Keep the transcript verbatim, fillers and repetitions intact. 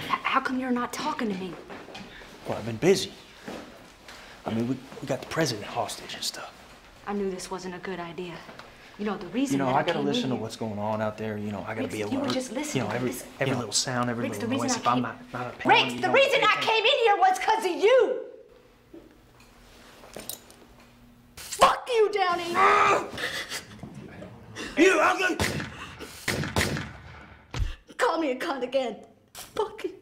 How come you're not talking to me? Well, I've been busy. I mean, we, we got the president hostage and stuff. I knew this wasn't a good idea. You know, the reason You know, that I gotta came listen in to here, what's going on out there. You know, I gotta Riggs, be alert. you were just listening. You know, every, Listen. every You know, little sound, every Riggs, the little reason noise. I If I'm came... not, not a parent, Riggs, you the don't reason pay I attention. came in here was because of you! Fuck you, Downey! You, I'm gonna... Call me a cunt again. Fuck you.